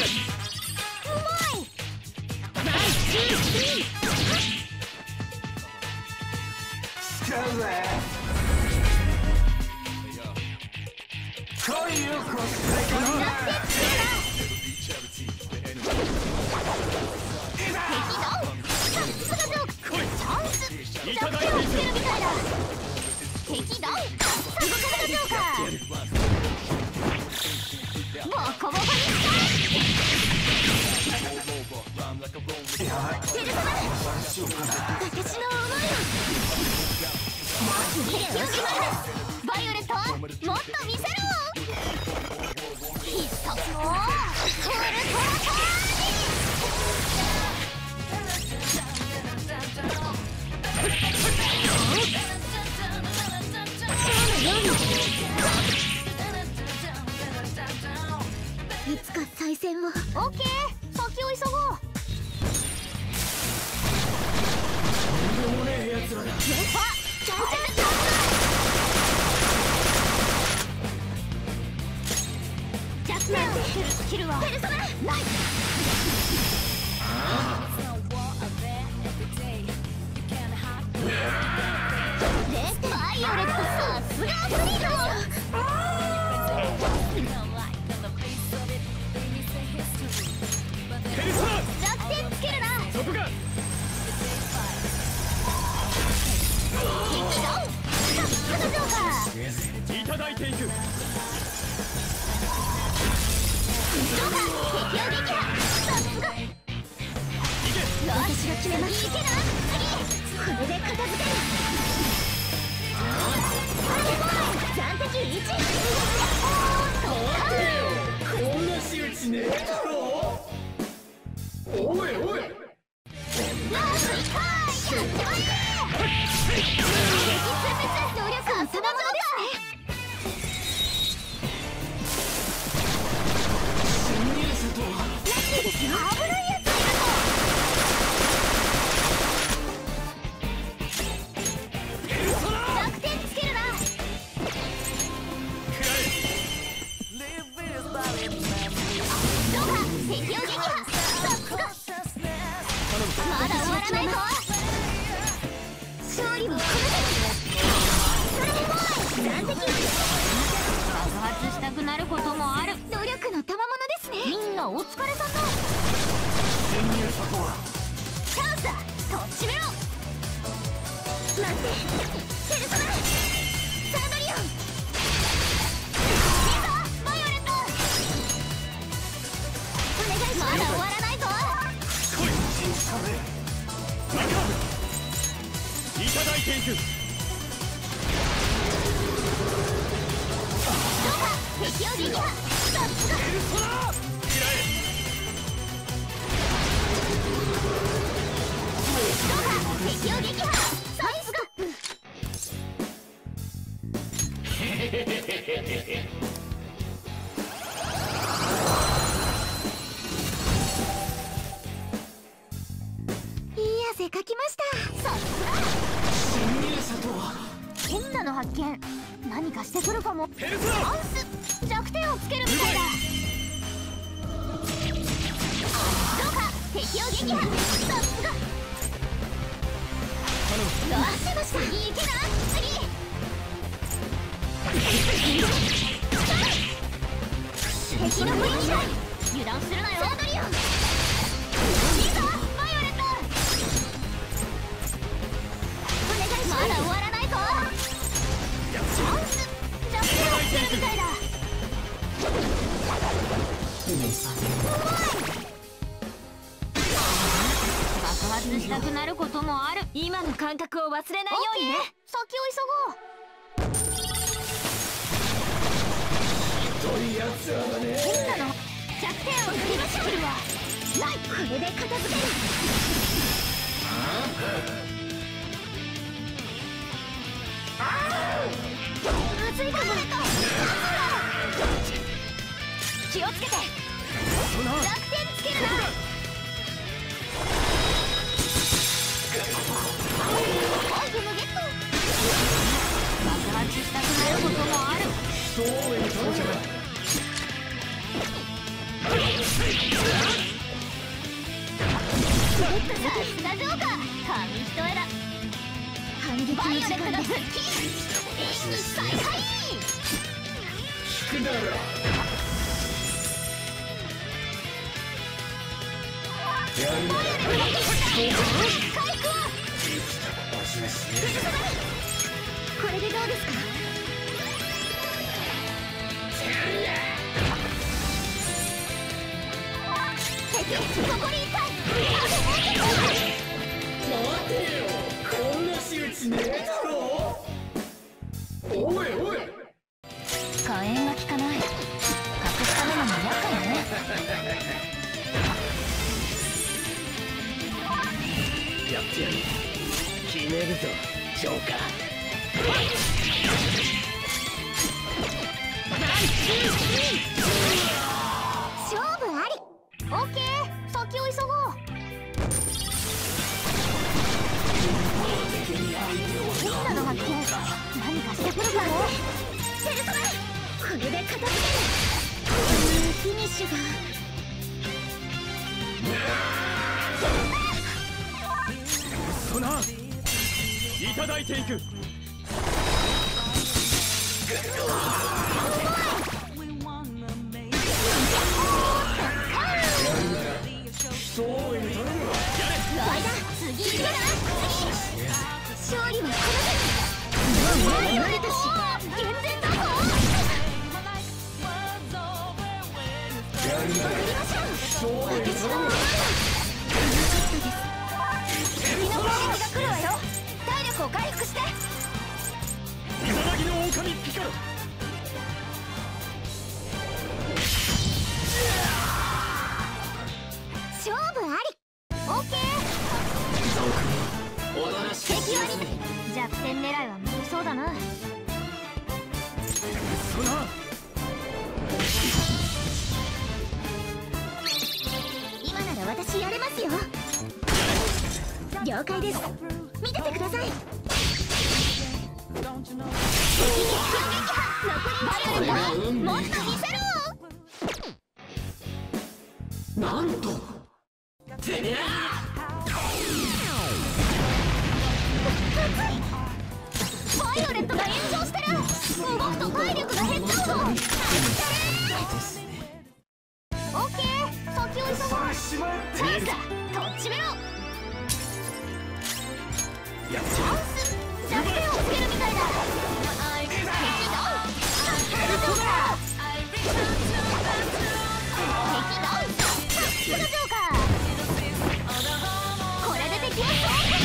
いつか再戦を。オッケー、先を急ごう。とんでもねえやつらだ。弱点を切るわ。ペルソナナイス。バイオレット、さすがアスリート。弱点つけるな。そこが敵ダウン。さすがジョーカー。いただいていく。ジョーカー、敵を撃破。さすが。私が決めます。いけな。次これで片付ける。暫定1。こんな仕打ちねえだろ。おいおい。ラスト1回やってまいれ。敵殲滅能力はそのものですね。侵入者とはらしいですよ。危ないやついるぞ。弱点つけるな。どうか敵を撃破。まだ終わらないぞ。勝利はこの手。それでもい残敵。爆発したくなることもある。努力の賜物ですね。みんなお疲れさんだ。潜入者とはチャンスだ。とっちめろ。待ってペルソナサードリオン。いいぞバイオレット。お願いします。まだ終わらないぞ。いただいていく。どうか敵を撃破。さすが。ペルソナ嫌え。どうか敵を撃破。さすが。いい汗かきました。さすが。侵入者とは変なの発見。何かしてくるかも。チャンス。弱点をつけるみたいだ。どうか敵を撃破。さすが。どうしました。いけな。次敵の不意にだ。油断するなよ。サードリオン。いいぞバイオレット。お願いします。まだ終わらないぞ。チャンス。弱点をつけるみたいだ。うまい。爆発したくなることもある。今の感覚を忘れないようにね。先を急ごう。ひどいやつらだね。変なの弱点を振りましょうわ。ない。これで片付ける。まずいかも。気をつけて。弱点つけるな。アイテムゲット。爆発したくなることもある。人応援到着。 スタジオか紙一重だ。反撃の時間です。演技再開。聞くならこれでどうですか。残り1回。 待てよ、こんな仕打ちねえだろ。おいおい、 火炎が効かない。隠すためのも厄介だね。 やってやる。決めるぞジョーカー。 勝負あり。オッケー、先を急ごう。みんなの発見、何かしてくるかも。セルソナ、これで片付ける。フィニッシュが。 そないただいていく。そういう頼むわ。やれ。 次行くな。勝利はこれで。もう慣れたし、健全だぞ。 やりましょう。 私のものだ。よかったです。次の攻撃が来るわよ。体力を回復して。 イザナギの狼ピカロ。 勝負あり。オッケー。敵あり。弱点狙いは無理そうだな。 そな今なら私やれますよ。了解です。見ててください。バイオレット、もっと見せろ。 なんとてめえ。 バイオレットが炎上してる。動くと体力が減っちゃうの。オッケー、先を急ごう。チャンスだ。とっちめろ。チャンス。弱点をつけるみたいだ。敵ダウン。さすがジョーカー。敵ダウン。さすがジョーカー。これで敵を総括。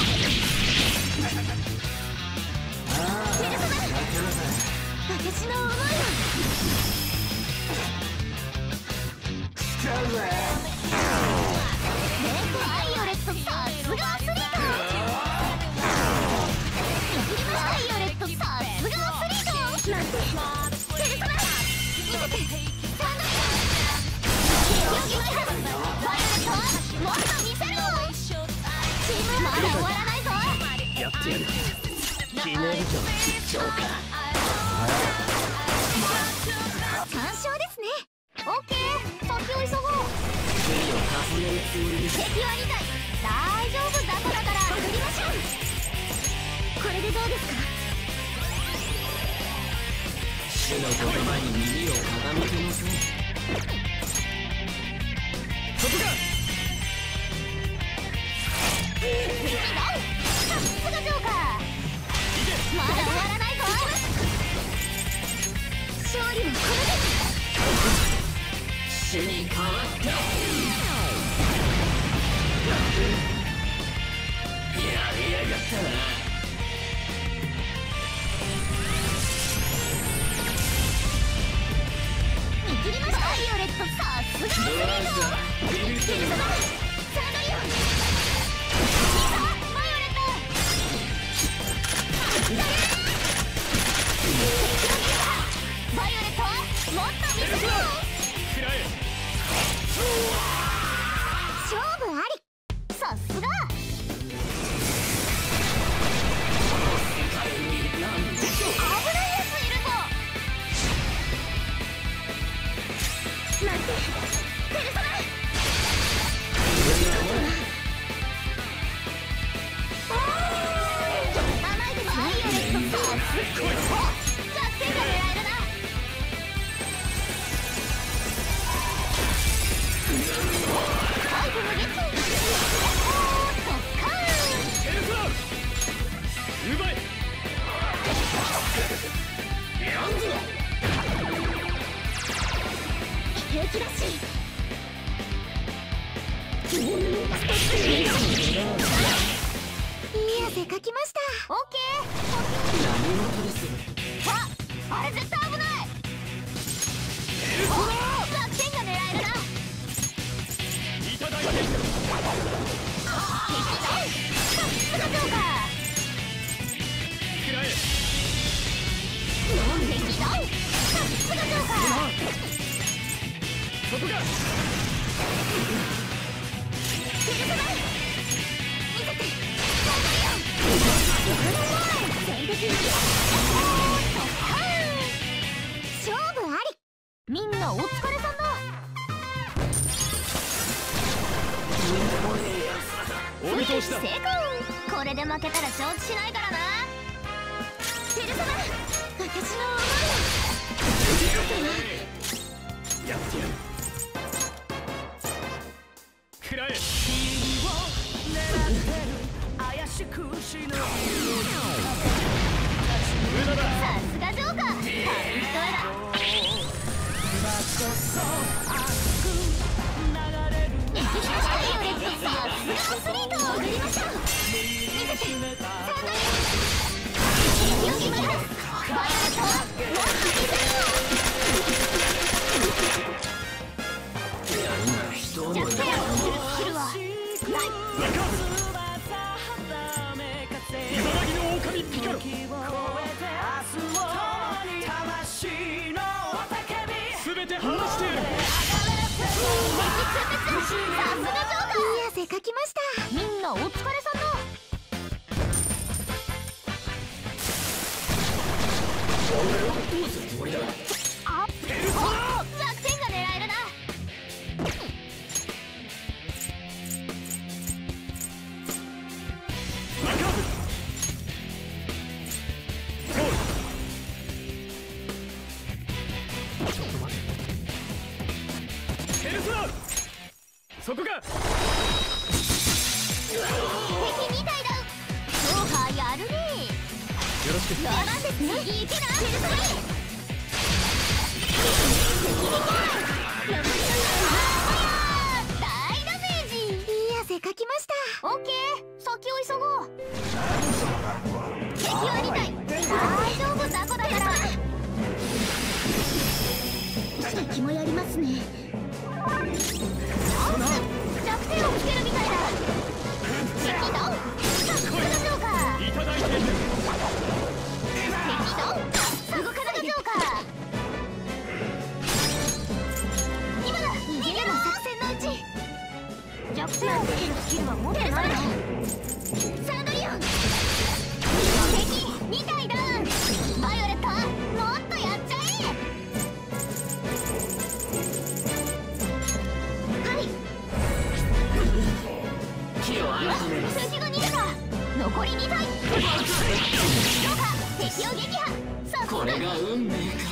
私の思いは使うぜ。 バイオレット、さすがアスリート。バイオレット、さすがアスリート。なんてセルソナ、見せて。サンドリア。バイオレットはもっと見せろ。チームまだ終わらないぞ。 やってやる。決めるぞジョーカー。 3勝ですね。オッケー、先を急ごう。敵は2体。大丈夫だから。踊りましょう。これでどうですか。 主の言葉に耳を傾けません。そこか。 敵ダウン。さすがジョーカー。まだ終わらないぞ。勝利はこれで。 主に変わった。やりやがったな。 見切りました。バイオレット、さすがアスリート。セルソナ、サンドリアン。バイオレット。バイオレットはもっと見せろ。勝負あり。さすが。危ないやついるぞ。なんてこれで負けたら承知しないからな。ペルソナ、私の思いをやってやる。くらえ。無駄だ。 さすがジョーカー、パーフェクトエラー。さすがアスリートを送りましょう。見せて、さあ何よし、バイオレットはもっと見せよう。弱点をつけるスキルはない。 茨城の狼ピカロ。全て話してやる。 さすがジョーカー、いい汗かきました。みんなお疲れさんだ。 俺はどうするつもりだ。 あ、ペルソナ弱点が狙えるな。 そこか。 敵みたいだ。ジョーカーやるね。 よろしく。 出番ですね。いけな。ペルソナ。大ダメージ。いい汗かきました。オッケー。先を急ごう。敵は2体。大丈夫雑魚だから。敵もやりますね。弱点をつけるみたいだ。敵ドン。さすがジョーカー。 いただいて。 敵ドン。さすがジョーカー。今だ。逃げろ。作戦のうち。弱点をつけるスキルは持ってないの。サードリオン。敵2体ダウン。バイオレットもっとやっちゃえ。敵が逃げた。残り2体。ジョーカー、敵を撃破。さあこれが運命か。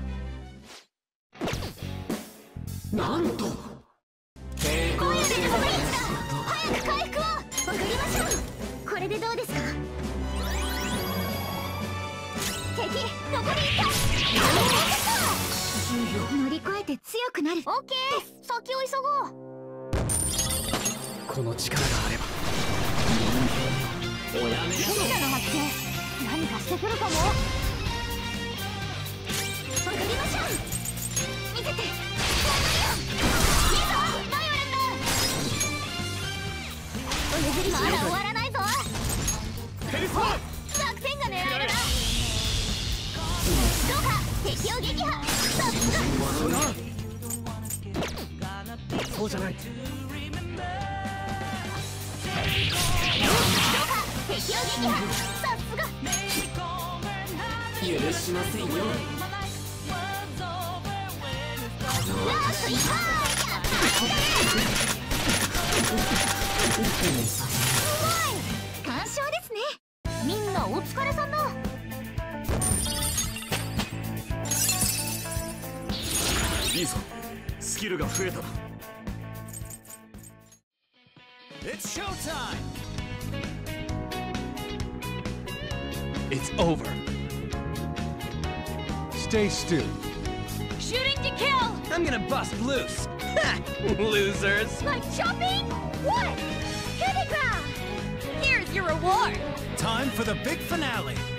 なんと今夜で残り1だ。早く回復を。送りましょう。これでどうですか。敵残り1体。乗り越えて強くなる。オッケー、先を急ごう。 この力があれば。おやめろ。 シダの発見、何かしてくるかも。送りましょう。見せて。いいぞバイオレット。お譲りまだ終わらないぞ。 ペルソナ。 弱点が狙えるな。どうか敵を撃破。さすが。 そうじゃない。 敵を撃破。さすが。 許しませんよ。 ラスト1回。やったすごい。完勝ですね。みんなお疲れさんだ。 いいぞ、スキルが増えたな。 It's showtime! It's over. Stay still. Shooting to kill! I'm gonna bust loose. Ha! Losers! Like chopping? What? Coup de grace! Here's your reward! Time for the big finale.